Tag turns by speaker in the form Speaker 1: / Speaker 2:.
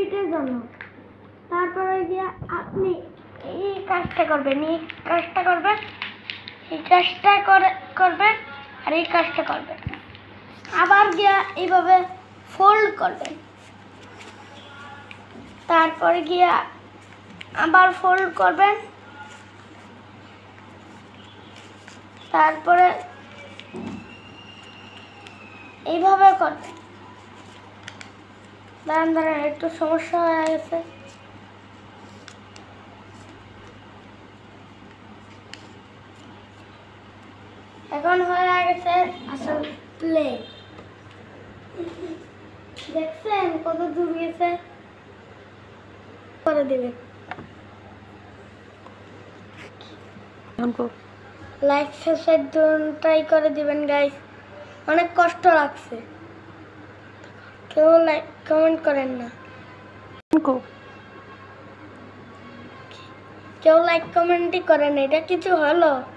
Speaker 1: মিনিটের জন্য। তারপরে গিয়ে আপনি এই কাজটা করবেন, এই কাজটা করবেন, এই কাজটা করবেন আর এই কাজটা করবেন। আবার গিয়া এইভাবে ফোল্ড করবেন, তারপরে গিয়া আবার ফোল্ড করবেন, তারপরে এইভাবে করবেন। দাঁড়ান একটু সমস্যা হয়ে গেছে। এখন হয়ে গেছে আসল প্লেট। দেখছেন কত দূর গেছে? করে দিবেন, লাইক সাবস্ক্রাইব ট্রাই করে দিবেন গাইস। অনেক কষ্ট লাগছে, কেউ লাইক কমেন্ট করেন না, কেউ লাইক কমেন্টই করেন। এটা কিছু হলো?